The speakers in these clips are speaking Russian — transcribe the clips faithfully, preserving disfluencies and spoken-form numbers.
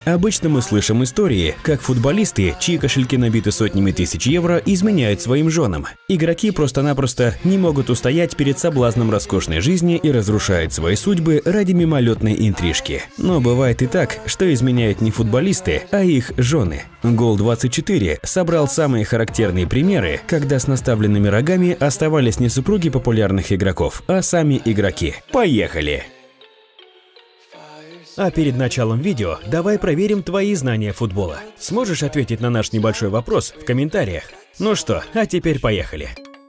Обычно мы слышим истории, как футболисты, чьи кошельки набиты сотнями тысяч евро, изменяют своим женам. Игроки просто-напросто не могут устоять перед соблазном роскошной жизни и разрушают свои судьбы ради мимолетной интрижки. Но бывает и так, что изменяют не футболисты, а их жены. Гол двадцать четыре собрал самые характерные примеры, когда с наставленными рогами оставались не супруги популярных игроков, а сами игроки. Поехали! А перед началом видео давай проверим твои знания футбола. Сможешь ответить на наш небольшой вопрос в комментариях? Ну что, а теперь поехали.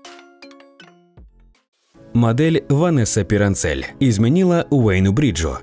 Модель Ванесса Пиранцель изменила Уэйну Бриджу.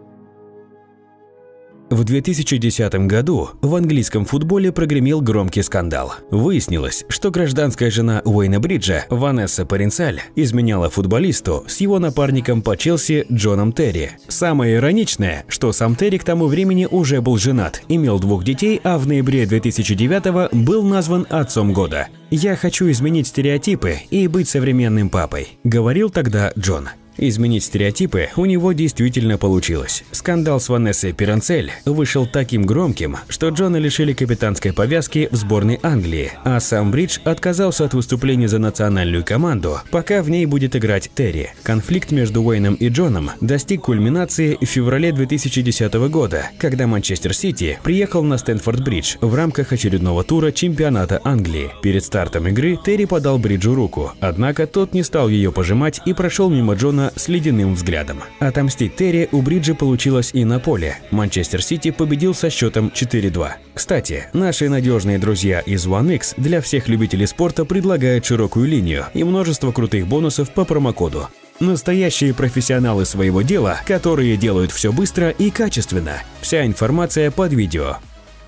В две тысячи десятом году в английском футболе прогремел громкий скандал. Выяснилось, что гражданская жена Уэйна Бриджа, Ванесса Пиранцель, изменяла футболисту с его напарником по Челси Джоном Терри. Самое ироничное, что сам Терри к тому времени уже был женат, имел двух детей, а в ноябре две тысячи девятого был назван отцом года. «Я хочу изменить стереотипы и быть современным папой», – говорил тогда Джон. Изменить стереотипы у него действительно получилось. Скандал с Ванессой Пиранцель вышел таким громким, что Джона лишили капитанской повязки в сборной Англии, а сам Бридж отказался от выступления за национальную команду, пока в ней будет играть Терри. Конфликт между Уэйном и Джоном достиг кульминации в феврале две тысячи десятого года, когда Манчестер Сити приехал на Стэнфорд-Бридж в рамках очередного тура чемпионата Англии. Перед стартом игры Терри подал Бриджу руку, однако тот не стал ее пожимать и прошел мимо Джона с ледяным взглядом. Отомстить Терри у Бриджа получилось и на поле. Манчестер Сити победил со счетом четыре два. Кстати, наши надежные друзья из One X для всех любителей спорта предлагают широкую линию и множество крутых бонусов по промокоду. Настоящие профессионалы своего дела, которые делают все быстро и качественно. Вся информация под видео.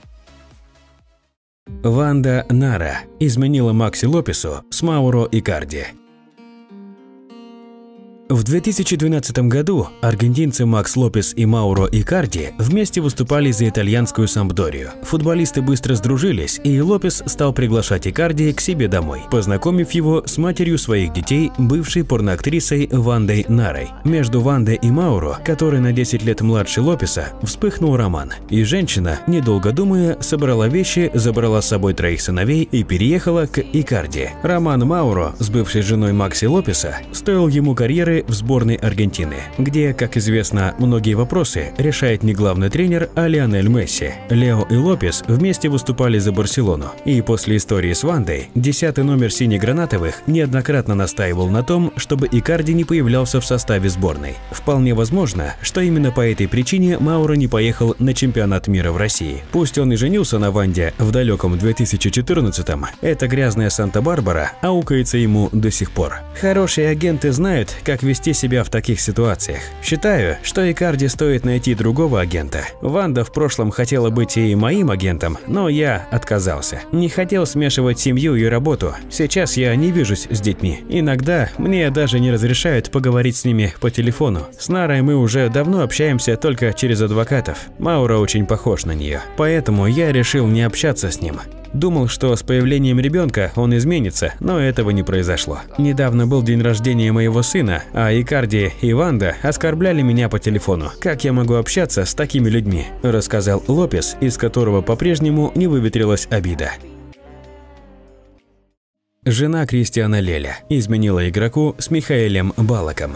Ванда Нара изменила Макси Лопесу с Мауро Икарди. В две тысячи двенадцатом году аргентинцы Макс Лопес и Мауро Икарди вместе выступали за итальянскую Сампдорию. Футболисты быстро сдружились, и Лопес стал приглашать Икарди к себе домой, познакомив его с матерью своих детей, бывшей порноактрисой Вандой Нарой. Между Вандой и Мауро, который на десять лет младше Лопеса, вспыхнул роман, и женщина, недолго думая, собрала вещи, забрала с собой троих сыновей и переехала к Икарди. Роман Мауро с бывшей женой Макси Лопеса стоил ему карьеры в сборной Аргентины, где, как известно, многие вопросы решает не главный тренер, а Лионель Месси. Лео и Лопес вместе выступали за Барселону, и после истории с Вандой десятый номер синегранатовых неоднократно настаивал на том, чтобы Икарди не появлялся в составе сборной. Вполне возможно, что именно по этой причине Мауро не поехал на чемпионат мира в России. Пусть он и женился на Ванде в далеком две тысячи четырнадцатом, эта грязная Санта-Барбара аукается ему до сих пор. Хорошие агенты знают, как вести себя в таких ситуациях. Считаю, что Икарди стоит найти другого агента. Ванда в прошлом хотела быть и моим агентом, но я отказался. Не хотел смешивать семью и работу. Сейчас я не вижусь с детьми. Иногда мне даже не разрешают поговорить с ними по телефону. С Нарой мы уже давно общаемся только через адвокатов. Мауро очень похож на нее. Поэтому я решил не общаться с ним. Думал, что с появлением ребенка он изменится, но этого не произошло. Недавно был день рождения моего сына, а Икарди и Ванда оскорбляли меня по телефону. Как я могу общаться с такими людьми? Рассказал Лопес, из которого по-прежнему не выветрилась обида. Жена Кристиана Леля изменила игроку с Михаэлем Балаком.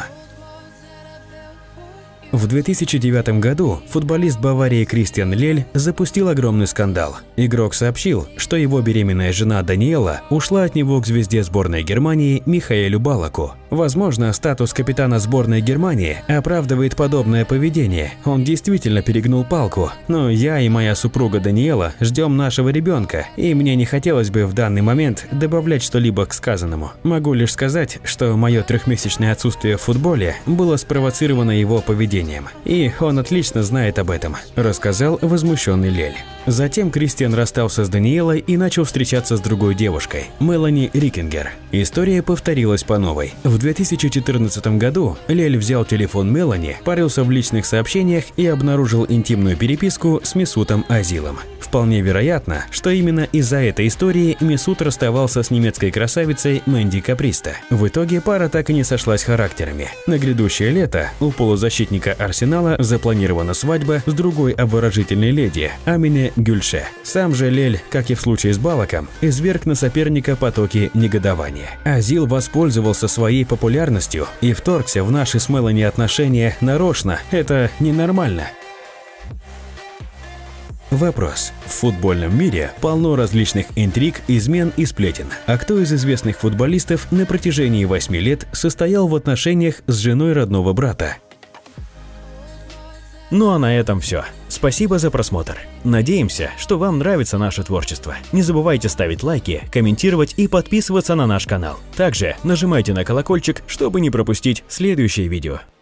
В две тысячи девятом году футболист Баварии Кристиан Лель запустил огромный скандал. Игрок сообщил, что его беременная жена Даниэла ушла от него к звезде сборной Германии Михаэлю Балаку. Возможно, статус капитана сборной Германии оправдывает подобное поведение. Он действительно перегнул палку. Но я и моя супруга Даниэла ждем нашего ребенка, и мне не хотелось бы в данный момент добавлять что-либо к сказанному. Могу лишь сказать, что мое трехмесячное отсутствие в футболе было спровоцировано его поведением. И он отлично знает об этом, рассказал возмущенный Лель. Затем Кристиан расстался с Даниэлой и начал встречаться с другой девушкой, Мелани Рикингер. История повторилась по новой. В две тысячи четырнадцатом году Лель взял телефон Мелани, порылся в личных сообщениях и обнаружил интимную переписку с Месутом Азилом. В Вполне вероятно, что именно из-за этой истории Месут расставался с немецкой красавицей Мэнди Капристо. В итоге пара так и не сошлась характерами. На грядущее лето у полузащитника Арсенала запланирована свадьба с другой обворожительной леди Амине Гюльше. Сам же Лель, как и в случае с Балаком, изверг на соперника потоки негодования. Азил воспользовался своей популярностью и вторгся в наши с Мелани отношения нарочно. Это ненормально. Вопрос. В футбольном мире полно различных интриг, измен и сплетен. А кто из известных футболистов на протяжении восьми лет состоял в отношениях с женой родного брата? Ну а на этом все. Спасибо за просмотр. Надеемся, что вам нравится наше творчество. Не забывайте ставить лайки, комментировать и подписываться на наш канал. Также нажимайте на колокольчик, чтобы не пропустить следующее видео.